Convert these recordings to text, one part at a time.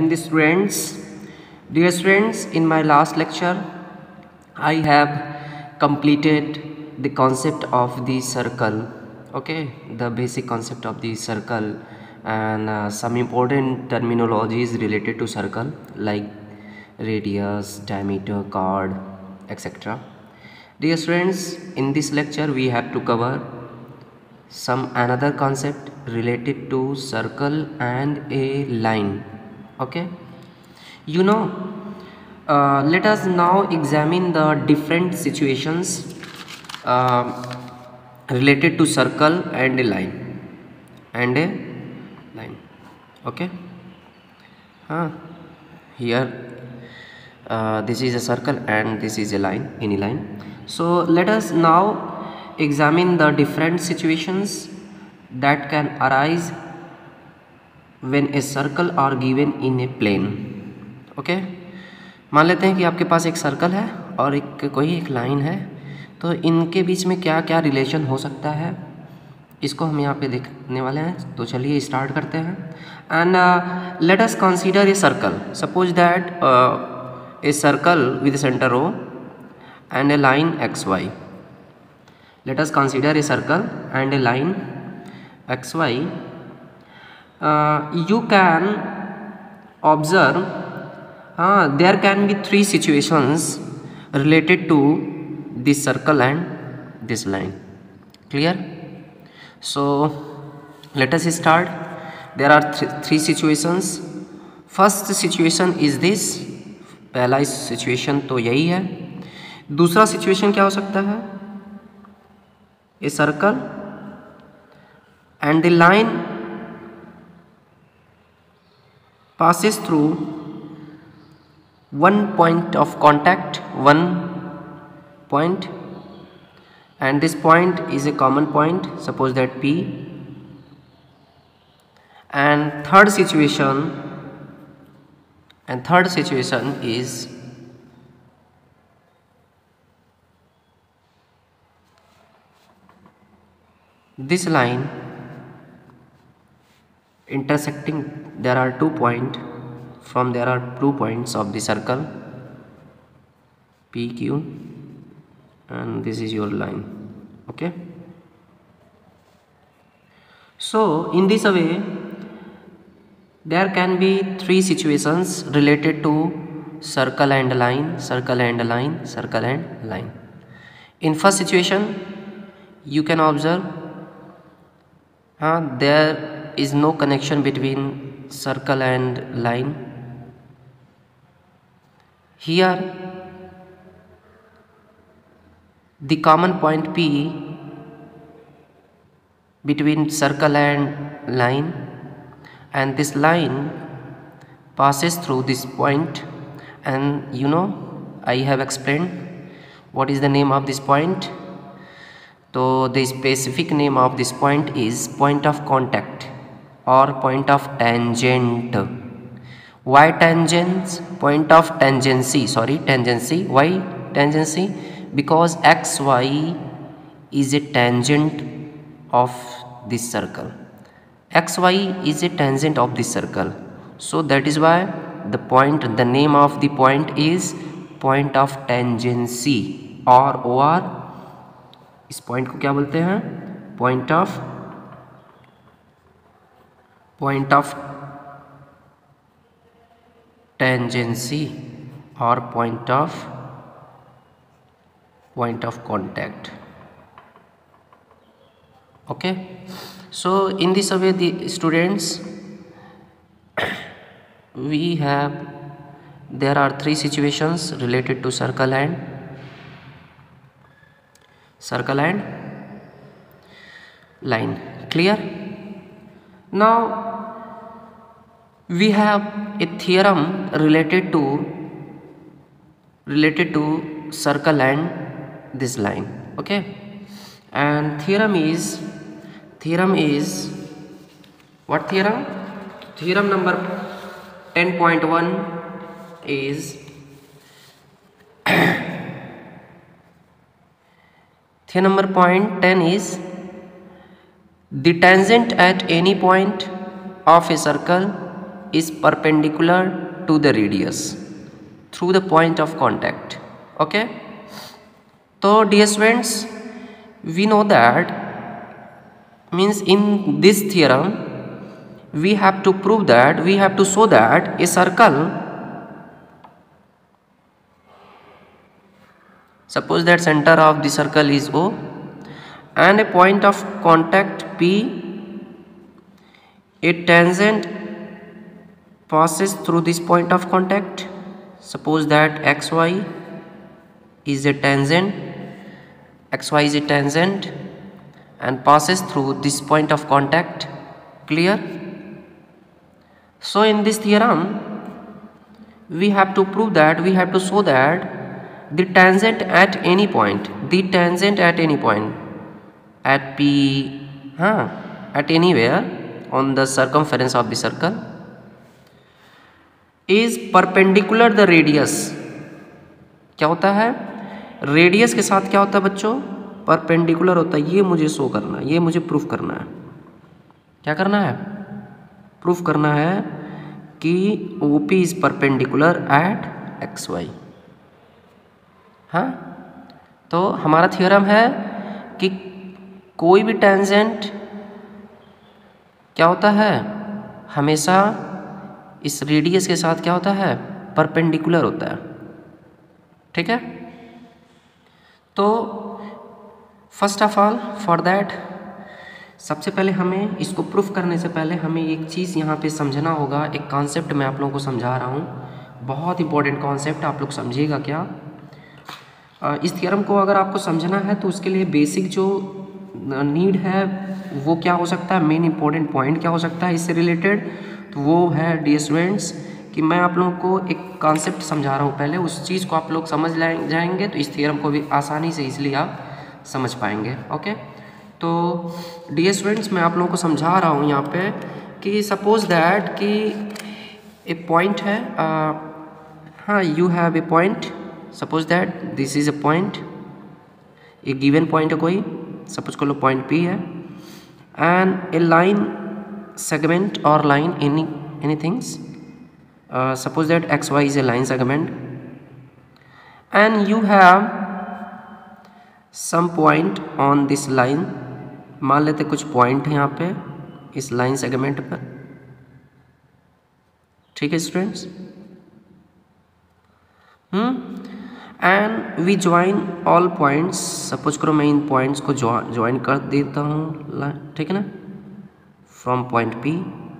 in the students. Dear students, in my last lecture I have completed the concept of the circle, okay, the basic concept of the circle, and some important terminologies related to circle like radius, diameter, chord, etc. Dear students, in this lecture we have to cover some another concept related to circle and a line. Okay, you know, let us now examine the different situations uh, related to circle and a line and a line. Okay, here this is a circle and this is a line, any line. So let us now examine the different situations that can arise when a circle are given in a plane. Okay, मान लेते हैं कि आपके पास एक circle है और एक line है, तो इनके बीच में क्या क्या रिलेशन हो सकता है इसको हम यहाँ पे देखने वाले हैं। तो चलिए स्टार्ट करते हैं। And let us consider a circle, suppose that a circle with centre O and a line xy. Let us consider a circle and a line xy. You can observe there can be three situations related to this circle and this line. Clear? So let us start. There are three situations. First situation is this, पहला situation तो यही है। दूसरा situation क्या हो सकता है, a circle and the line passes through one point of contact, one point, and this point is a common point, suppose that P. And third situation is this line intersecting, there are 2 points, there are 2 points of the circle PQ, and this is your line. Okay, so in this way there can be three situations related to circle and line, circle and line, circle and line. In first situation you can observe there is no connection between circle and line. Here the common point P between circle and line, and this line passes through this point, and you know I have explained what is the name of this point. So the specific name of this point is point of contact or point of tangent. Why tangents? Point of tangency, sorry, tangency. Why tangency? Because xy is a tangent of this circle. Xy is a tangent of this circle, so that is why the name of the point is point of tangency, or इस point को क्या बोलते हैं, point of tangency और point of contact. Okay, so in this way the students there are three situations related to circle and line. Clear? Now we have a theorem related to circle and this line. Okay, and theorem is what theorem? Theorem number 10.1 is theorem number point 10 is the tangent at any point of a circle is perpendicular to the radius through the point of contact. Okay, so dear students, we know that means in this theorem we have to prove that, we have to show that a circle, suppose that center of the circle is O and a point of contact P, a tangent passes through this point of contact. Suppose that xy is a tangent, xy is a tangent and passes through this point of contact. Clear? So in this theorem we have to prove that, we have to show that the tangent at any point, the tangent at any point at P, at anywhere on the circumference of the circle is perpendicular the radius. क्या होता है? Radius के साथ क्या होता है बच्चों? Perpendicular होता है। ये मुझे शो करना है, ये मुझे प्रूफ करना है। क्या करना है? प्रूफ करना है कि OP is perpendicular at XY। हाँ, तो हमारा थ्योरम है कि कोई भी टेंजेंट क्या होता है, हमेशा इस रेडियस के साथ क्या होता है, परपेंडिकुलर होता है। ठीक है, तो first of all for that, सबसे पहले हमें इसको प्रूफ करने से पहले हमें एक चीज़ यहाँ पे समझना होगा। एक कॉन्सेप्ट मैं आप लोगों को समझा रहा हूँ, बहुत इंपॉर्टेंट कॉन्सेप्ट, आप लोग समझिएगा क्या। इस थ्योरम को अगर आपको समझना है तो उसके लिए बेसिक जो नीड है वो क्या हो सकता है, मेन इंपॉर्टेंट पॉइंट क्या हो सकता है इससे रिलेटेड, तो वो है डियर स्टूडेंट्स कि मैं आप लोगों को एक कॉन्सेप्ट समझा रहा हूँ, पहले उस चीज़ को आप लोग समझ जाएंगे तो इस थ्योरम को भी आसानी से इसलिए आप समझ पाएंगे। ओके, तो डियर स्टूडेंट्स मैं आप लोगों को समझा रहा हूँ यहाँ पे कि सपोज दैट कि एक पॉइंट है, हाँ, you have a point, suppose that this is a point, एक गिवन पॉइंट है कोई, सपोज कर लो पॉइंट P है, and a line segment or line anything, suppose that xy is a line segment and you have some point on this line, मान लेते कुछ point है यहाँ पे इस लाइन सेगमेंट पर। ठीक है students, and we join all points, suppose करो मैं इन पॉइंट्स को ज्वाइन कर देता हूँ, ठीक है ना, फ्रॉम पॉइंट P,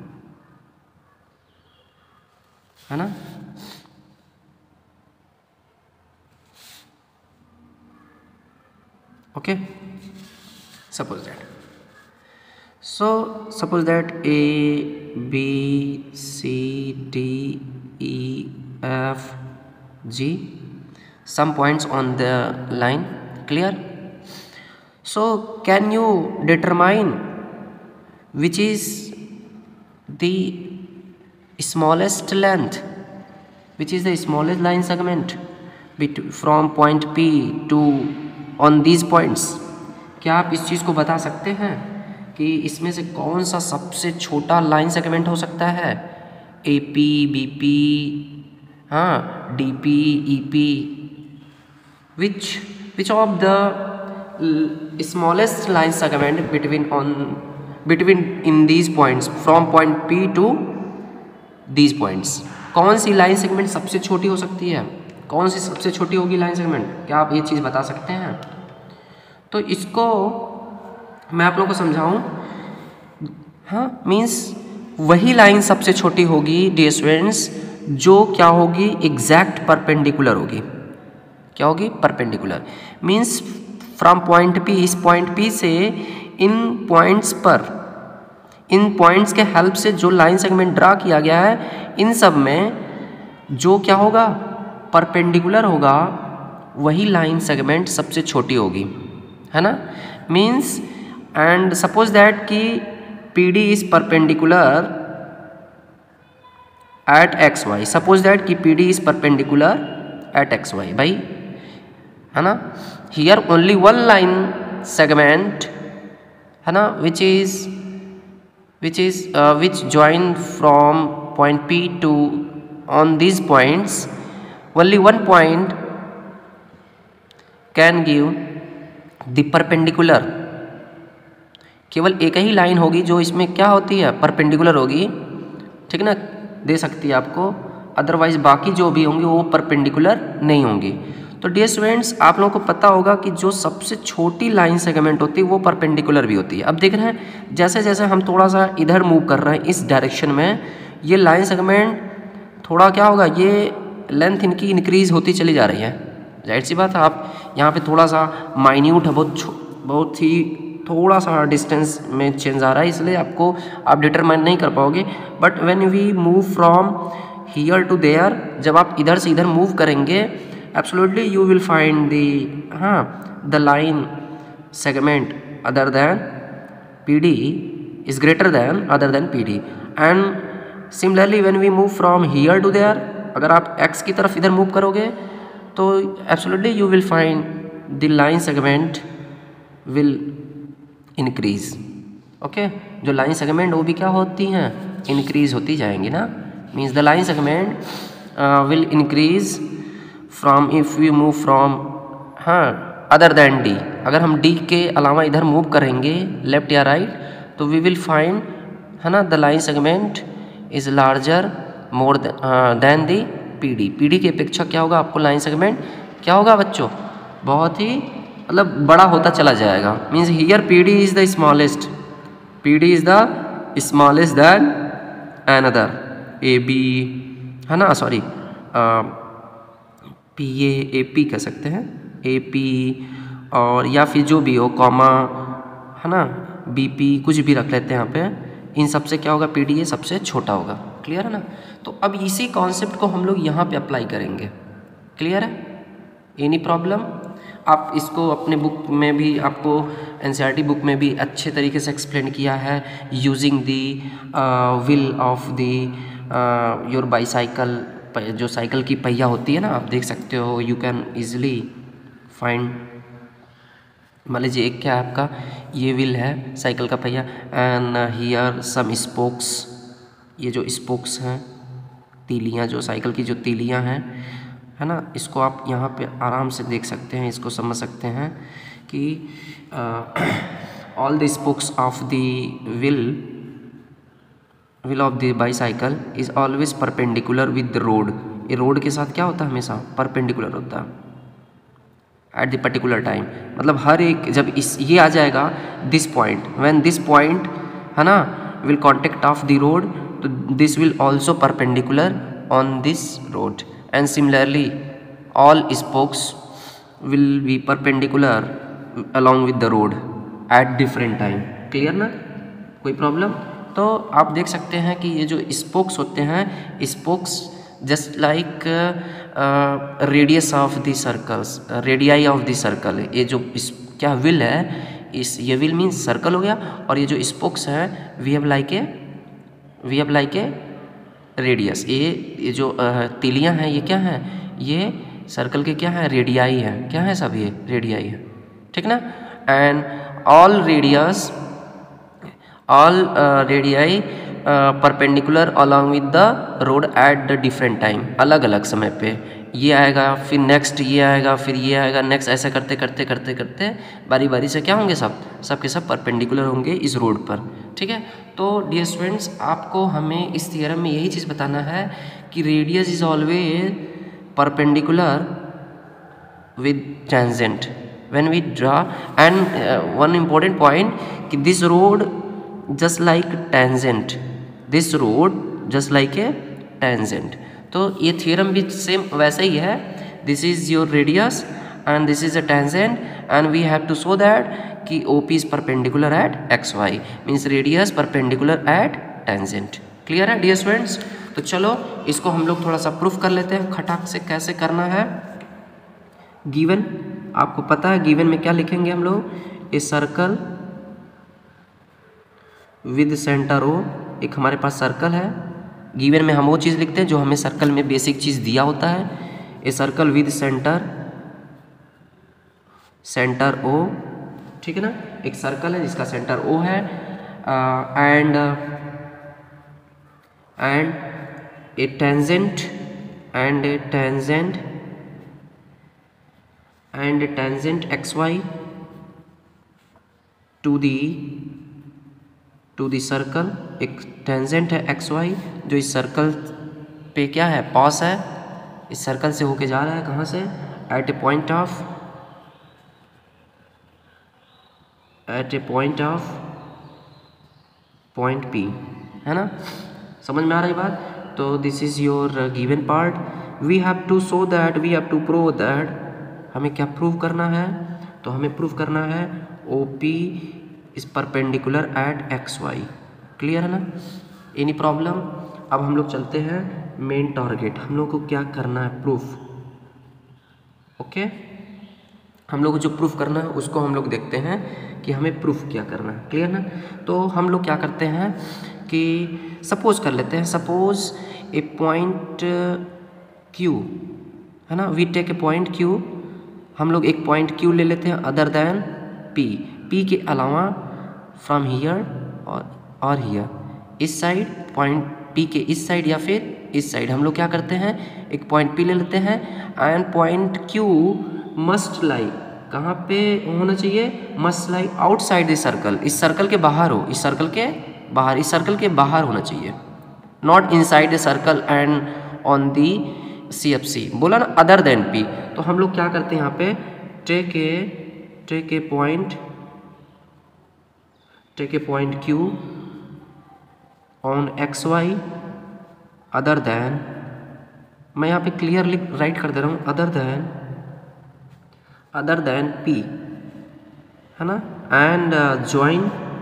है ना। Okay, suppose that, so suppose that A B C D E F G, some points on the line. Clear? So can you determine which is the smallest length, which is the smallest line segment from point P to on these points? क्या आप इस चीज़ को बता सकते हैं कि इसमें से कौन सा सबसे छोटा लाइन सेगमेंट हो सकता है? AP, BP, हाँ, DP, EP, which of the smallest line segment between in these points from point P to these points? कौन सी लाइन सेगमेंट सबसे छोटी हो सकती है? कौन सी सबसे छोटी होगी लाइन सेगमेंट? क्या आप ये चीज़ बता सकते हैं? तो इसको मैं आप लोगों को समझाऊं, हाँ, मीन्स वही लाइन सबसे छोटी होगी डियर स्टूडेंट्स जो क्या होगी, एग्जैक्ट परपेंडिकुलर होगी। क्या होगी? Perpendicular. Means from point P, इस पॉइंट P से इन पॉइंट्स पर, इन पॉइंट्स के हेल्प से जो लाइन सेगमेंट ड्रा किया गया है, इन सब में जो क्या होगा, परपेंडिकुलर होगा, वही लाइन सेगमेंट सबसे छोटी होगी, है ना। मीन्स एंड सपोज दैट कि PD is perpendicular at XY, suppose that कि PD is perpendicular at XY, भाई, है ना। Here only one line segment, है ना, which join from point P to on these points, only one point can give the perpendicular. केवल एक ही line होगी जो इसमें क्या होती है, परपेंडिकुलर होगी, ठीक ना, दे सकती है आपको, अदरवाइज बाकी जो भी होंगी वो परपेंडिकुलर नहीं होंगी। तो डियर स्टूडेंट्स, आप लोगों को पता होगा कि जो सबसे छोटी लाइन सेगमेंट होती है वो परपेंडिकुलर भी होती है। अब देख रहे हैं जैसे जैसे हम थोड़ा सा इधर मूव कर रहे हैं इस डायरेक्शन में, ये लाइन सेगमेंट थोड़ा क्या होगा, ये लेंथ इनकी इंक्रीज होती चली जा रही है। जाहिर सी बात है, आप यहाँ पे थोड़ा सा माइन्यूट है, बहुत ही थोड़ा सा डिस्टेंस में चेंज आ रहा है, इसलिए आपको आप डिटरमाइन नहीं कर पाओगे। But when we move from here to there, जब आप इधर से इधर मूव करेंगे, absolutely you will find the line segment other than PD is greater than other than PD, and similarly when we move from here to there, अगर आप x की तरफ इधर मूव करोगे तो absolutely you will find the line segment will increase. Okay, जो line segment वो भी क्या होती हैं, इंक्रीज होती जाएंगी ना, means the line segment will increase from if you move from other than D। अगर हम D के अलावा इधर मूव करेंगे लेफ्ट या राइट, तो वी विल फाइंड, है ना, the line segment is larger more than the PD। PD की अपेक्षा क्या होगा, आपको लाइन सेगमेंट क्या होगा बच्चों, बहुत ही मतलब बड़ा होता चला जाएगा। Means here PD is the smallest, PD is the smallest than another AB, है ना, सॉरी PA AP कह सकते हैं, AP, और या फिर जो भी हो कॉमा, है ना, BP, कुछ भी रख लेते हैं यहाँ पे। इन सब से क्या होगा, PD ये सबसे छोटा होगा। क्लियर है ना। तो अब इसी कॉन्सेप्ट को हम लोग यहाँ पे अप्लाई करेंगे। क्लियर है, एनी प्रॉब्लम? आप इसको अपने बुक में भी, आपको NCERT बुक में भी अच्छे तरीके से एक्सप्लेन किया है, using the wheel of the your bicycle. जो साइकिल की पहिया होती है ना, आप देख सकते हो, यू कैन ईजिली फाइंड। मान लीजिए एक क्या है आपका, ये व्हील है साइकिल का पहिया, एंड हियर सम स्पोक्स, ये जो स्पोक्स हैं, तीलियाँ, जो साइकिल की जो तीलियाँ हैं, है ना, इसको आप यहाँ पे आराम से देख सकते हैं, इसको समझ सकते हैं कि all the spokes of the wheel of the bicycle is always perpendicular with the road. ये रोड के साथ क्या होता है, हमेशा परपेंडिकुलर होता है एट द पर्टिकुलर टाइम। मतलब हर एक, जब इस ये आ जाएगा this point, when this point, है ना, will contact of the road, तो this will also perpendicular on this road, and similarly all spokes will be perpendicular along with the road at different time. Clear ना, कोई problem? तो आप देख सकते हैं कि ये जो स्पोक्स होते हैं, spokes just like radius of the circles, radii of the circle. ये जो क्या व्हील है, इस ये व्हील मीन्स सर्कल हो गया, और ये जो स्पोक्स हैं we have like a radius. ये जो तीलियाँ हैं, ये क्या हैं, ये सर्कल के क्या है, रेडियाई है। क्या है सब, ये रेडियाई है, ठीक ना। And all radii perpendicular along with the road at the different time, अलग अलग समय पे। ये आएगा, फिर नेक्स्ट ये आएगा, फिर ये आएगा, नेक्स्ट, ऐसा करते करते करते करते बारी बारी से क्या होंगे, सब के सब परपेंडिकुलर होंगे इस रोड पर। ठीक है, तो डियर स्टूडेंट्स, आपको हमें इस थियरम में यही चीज़ बताना है कि radius is always perpendicular with tangent when we draw. And one important point कि this road just like tangent, this road just like a tangent. तो ये थियरम भी सेम वैसा ही है, this is your radius and this is a tangent, and we have to show that कि OP is perpendicular at XY, means radius perpendicular at tangent. Clear है dear students? तो चलो इसको हम लोग थोड़ा सा प्रूफ कर लेते हैं खटाक से, कैसे करना है। गिवन आपको पता है, गिवन में क्या लिखेंगे हम लोग, a circle with centre O। एक हमारे पास सर्कल है, गिवन में हम वो चीज़ लिखते हैं जो हमें सर्कल में बेसिक चीज़ दिया होता है। A circle with centre O, ठीक है ना, एक सर्कल है जिसका सेंटर O है, and a tangent and a tangent xy to the circle. एक टेंजेंट है xy जो इस सर्कल पे क्या है, पास है, इस सर्कल से होके जा रहा है, कहाँ से, at a point of point P, है ना, समझ में आ रही बात। तो this is your given part. We have to show that, we have to prove that, हमें क्या प्रूव करना है, तो हमें प्रूव करना है OP is perpendicular at XY। Clear है ना, एनी प्रॉब्लम। अब हम लोग चलते हैं मेन टारगेट, हम लोग को क्या करना है, प्रूफ। ओके, हम लोग को जो प्रूफ करना है उसको हम लोग देखते हैं कि हमें प्रूफ क्या करना है। क्लियर ना, तो हम लोग क्या करते हैं कि सपोज कर लेते हैं, सपोज ए पॉइंट Q, है ना, we take a point Q, हम लोग एक पॉइंट Q ले लेते हैं अदर देन P के अलावा, फ्रॉम हियर और हियर, इस साइड, पॉइंट P के इस साइड या फिर इस साइड हम लोग क्या करते हैं, एक पॉइंट P ले लेते हैं and point Q must lie, कहाँ पे होना चाहिए, must lie outside the circle, इस सर्कल के बाहर हो, इस सर्कल के बाहर, इस सर्कल के बाहर होना चाहिए, not inside the circle and on the CFC, बोला ना, अदर देन P। तो हम लोग क्या करते हैं यहाँ पे, take a point Q on XY other than, मैं यहाँ पे क्लियर राइट कर दे रहा हूँ, अदर देन P, है ना, एंड ज्वाइन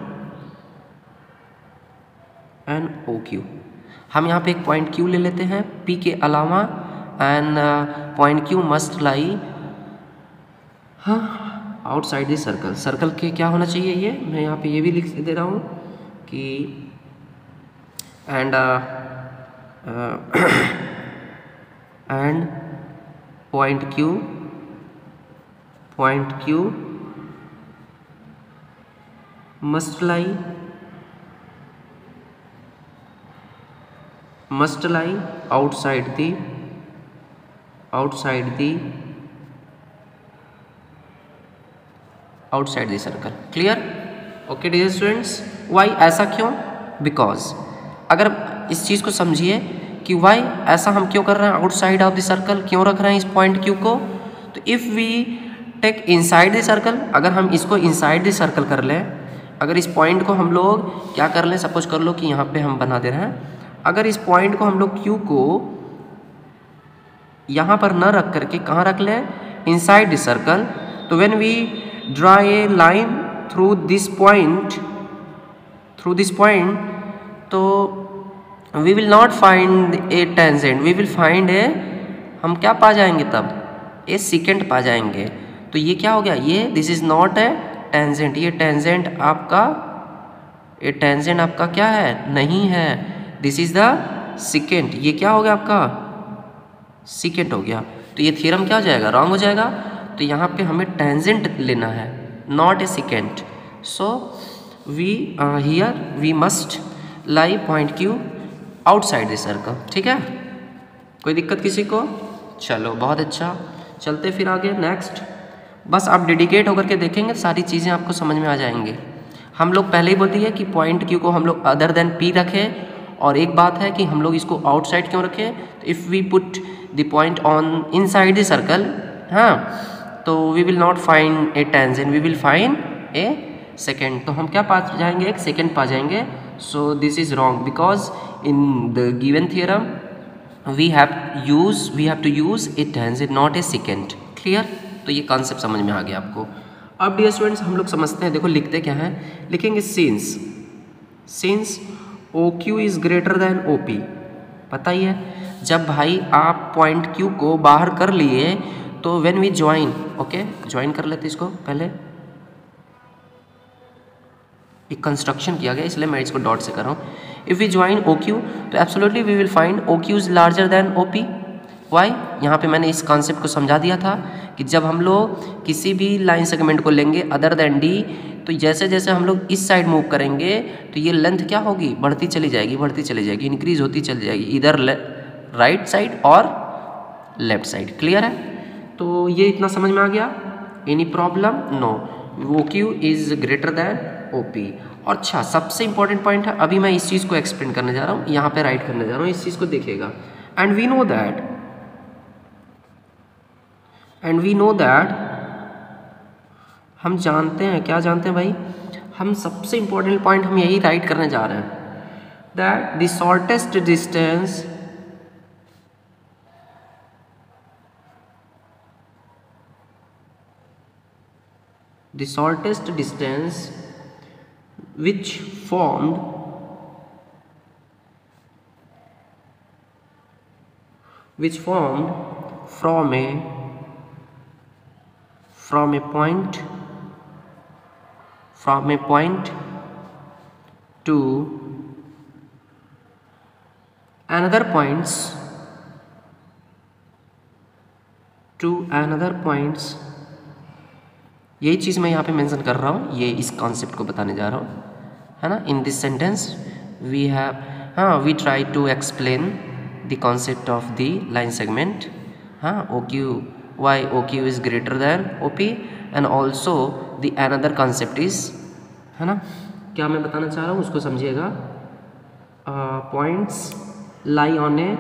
एंड OQ। हम यहाँ पे एक पॉइंट Q ले लेते हैं P के अलावा and point Q must lie, हाँ, आउटसाइड द सर्कल, सर्कल के क्या होना चाहिए, ये मैं यहाँ पे ये भी लिख दे रहा हूँ कि and point Q must lie outside the circle. Clear, okay dear students. Why, ऐसा क्यों, बिकॉज अगर इस चीज़ को समझिए कि वाई ऐसा हम क्यों कर रहे हैं, आउटसाइड ऑफ द सर्कल क्यों रख रहे हैं इस पॉइंट Q को, तो if we take inside the circle, अगर हम इसको इनसाइड द सर्कल कर लें, अगर इस पॉइंट को हम लोग क्या कर लें, सपोज कर लो कि यहाँ पे हम बना दे रहे हैं, अगर इस पॉइंट को हम लोग Q को यहाँ पर न रख करके कहाँ रख लें, इनसाइड द सर्कल, तो when we draw a line through this point, तो we will not find a tangent, we will find a, हम क्या पा जाएंगे तब, ए सेकेंड पा जाएंगे। तो ये क्या हो गया, ये this is not a tangent, ये टेंजेंट आपका क्या है, नहीं है, दिस इज द सेकेंड, ये क्या हो गया आपका, सेकेंड हो गया। तो ये थ्योरम क्या हो जाएगा, रॉन्ग हो जाएगा। तो यहाँ पे हमें टेंजेंट लेना है, not a secant. So we must lie point Q outside the circle. ठीक है, कोई दिक्कत किसी को, चलो बहुत अच्छा, चलते फिर आगे नेक्स्ट। बस आप डेडिकेट होकर के देखेंगे, सारी चीज़ें आपको समझ में आ जाएंगी। हम लोग पहले ही बोल दिए कि पॉइंट Q को हम लोग अदर देन P रखें, और एक बात है कि हम लोग इसको आउटसाइड क्यों रखें, तो if we put the point on inside the circle, हाँ, तो we will not find a tangent, we will find a secant. तो हम क्या पा जाएंगे, एक सेकेंड पा जाएंगे। So this is wrong, because in the given theorem we have to use a tangent, not a secant. Clear, तो ये कॉन्सेप्ट समझ में आ गया आपको। अब डियर स्टूडेंट्स हम लोग समझते हैं, देखो लिखते क्या है, लिखेंगे since OQ is greater than OP। पता ही है, जब भाई आप पॉइंट Q को बाहर कर लिए, तो when we join, okay, join कर लेते इसको, पहले एक कंस्ट्रक्शन किया गया इसलिए मैं इसको डॉट से कर रहा हूँ। इफ़ वी ज्वाइन OQ, तो absolutely we will find OQ is larger than OP। Why, यहाँ पे मैंने इस कॉन्सेप्ट को समझा दिया था कि जब हम लोग किसी भी लाइन सेगमेंट को लेंगे अदर देन D, तो जैसे जैसे हम लोग इस साइड मूव करेंगे तो ये लेंथ क्या होगी, बढ़ती चली जाएगी, इंक्रीज होती चली जाएगी, इधर राइट साइड और लेफ्ट साइड। क्लियर है? तो ये इतना समझ में आ गया? Any problem? No. OQ is greater than OP। और अच्छा, सबसे इंपॉर्टेंट पॉइंट है, अभी मैं इस चीज़ को एक्सप्लेन करने जा रहा हूँ, यहाँ पे राइट करने जा रहा हूँ, इस चीज़ को देखिएगा। एंड वी नो दैट हम जानते हैं, क्या जानते हैं भाई? हम सबसे इंपॉर्टेंट पॉइंट हम यही राइट करने जा रहे हैं, that the shortest distance which formed from a point to another points यही चीज़ मैं यहाँ पे मेंशन कर रहा हूँ, ये इस कॉन्सेप्ट को बताने जा रहा हूँ, है ना। In this sentence we try to explain the concept of the line segment. OQ is greater than OP and also the another concept is, है ना, क्या मैं बताना चाह रहा हूँ उसको समझिएगा। Points lie on a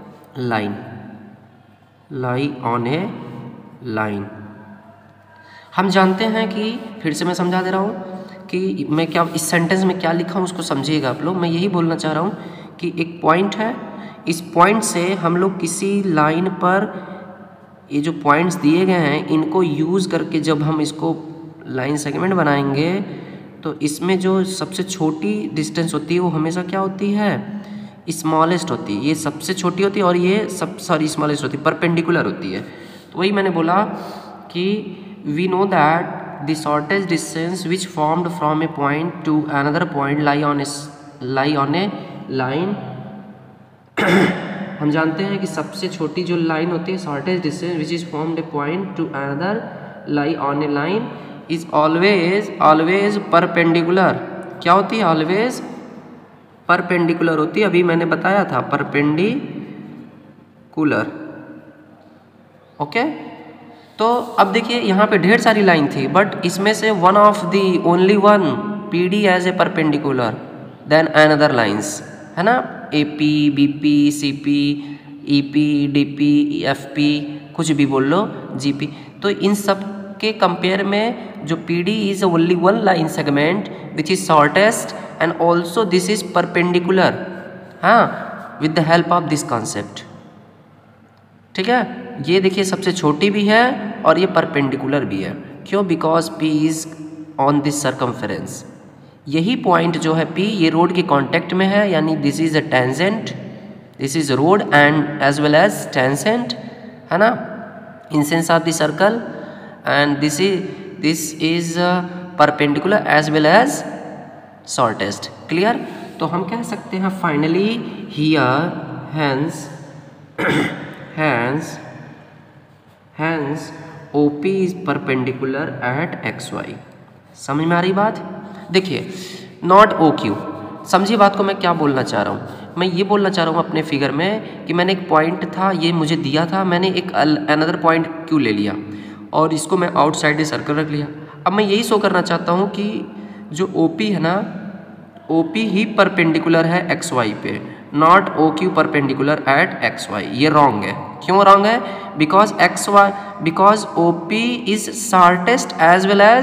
line. हम जानते हैं कि, फिर से मैं समझा दे रहा हूँ कि मैं क्या इस सेंटेंस में क्या लिखा हूँ उसको समझिएगा आप लोग। मैं यही बोलना चाह रहा हूँ कि एक पॉइंट है, इस पॉइंट से हम लोग किसी लाइन पर, ये जो पॉइंट्स दिए गए हैं इनको यूज़ करके जब हम इसको लाइन सेगमेंट बनाएंगे तो इसमें जो सबसे छोटी डिस्टेंस होती है वो हमेशा क्या होती है? स्मॉलेस्ट होती है। ये सबसे छोटी होती है और ये स्मॉलेस्ट होती है, परपेंडिकुलर होती है। तो वही मैंने बोला कि we know that the shortest distance which formed from a point to another point lie on a line हम जानते हैं कि सबसे छोटी जो लाइन होती है, shortest distance which is formed a point to another lie on a line is always perpendicular। क्या होती है? always perpendicular होती है। अभी मैंने बताया था perpendicular। ओके तो अब देखिए यहाँ पे ढेर सारी लाइन थी, बट इसमें से one of the only one PD as a perpendicular than another lines, है ना, AP, BP, CP, EP, DP, FP, कुछ भी बोल लो, GP। तो इन सब के कंपेयर में जो PD is only one line segment which is shortest and also this is perpendicular, हाँ, with the help of this concept. ठीक है, ये देखिए सबसे छोटी भी है और ये परपेंडिकुलर भी है। क्यों? Because P is on this circumference. यही पॉइंट जो है P, ये रोड के कांटेक्ट में है, यानी this is a tangent, this is road and as well as tangent, है ना, in sense of the circle, and this is perpendicular as well as shortest. Clear? तो हम कह सकते हैं finally here hence OP is perpendicular at XY। समझ में आ रही बात? देखिए नॉट OQ, समझिए बात को मैं क्या बोलना चाह रहा हूँ। मैं ये बोलना चाह रहा हूँ अपने फिगर में कि मैंने एक पॉइंट था, ये मुझे दिया था, मैंने एक अनदर पॉइंट Q ले लिया और इसको मैं आउटसाइड सर्कल रख लिया। अब मैं यही शो करना चाहता हूँ कि जो OP है ना, OP ही परपेंडिकुलर है XY पे, not OQ perpendicular at XY। ये रॉन्ग है। क्यों रॉन्ग है? Because OP is shortest as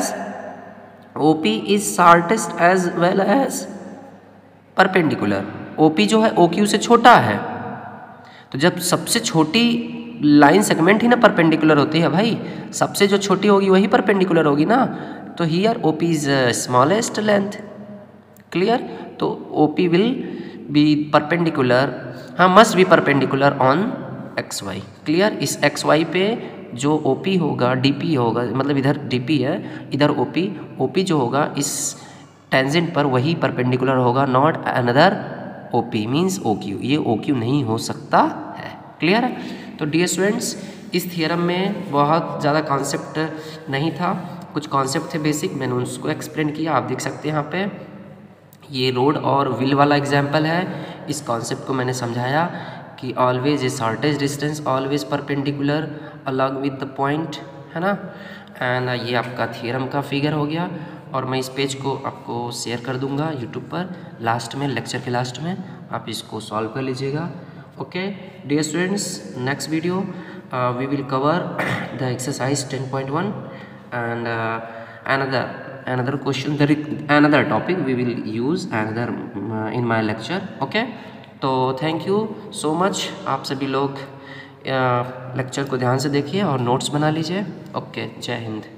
well as perpendicular. OP जो है OQ से छोटा है, तो जब सबसे छोटी लाइन सेगमेंट ही ना परपेंडिकुलर होती है भाई, सबसे जो छोटी होगी वही परपेंडिकुलर होगी ना। तो here OP is smallest length. Clear? तो OP विल बी परपेंडिकुलर, हाँ, must be perpendicular on XY। Clear? इस XY पे जो OP होगा, DP होगा, मतलब इधर DP है, इधर OP जो होगा इस टेंजेंट पर वही परपेंडिकुलर होगा, not another OP means OQ। ये OQ नहीं हो सकता है। क्लियर है? तो डियर स्टूडेंट्स, इस थियरम में बहुत ज़्यादा कॉन्सेप्ट नहीं था, कुछ कॉन्सेप्ट थे बेसिक, मैंने उसको एक्सप्लेन किया। आप देख सकते हैं यहाँ पे ये रोड और व्हील वाला एग्जाम्पल है। इस कॉन्सेप्ट को मैंने समझाया कि always a shortest distance always perpendicular along with the point, है ना। एंड ये आपका थ्योरम का फिगर हो गया, और मैं इस पेज को आपको शेयर कर दूंगा यूट्यूब पर लास्ट में, लेक्चर के लास्ट में आप इसको सॉल्व कर लीजिएगा। Okay dear students, next video we will cover the exercise 10.1 and another question, another topic we will use another in my lecture। okay, तो थैंक यू सो मच। आप सभी लोग लेक्चर को ध्यान से देखिए और नोट्स बना लीजिए। ओके, जय हिंद।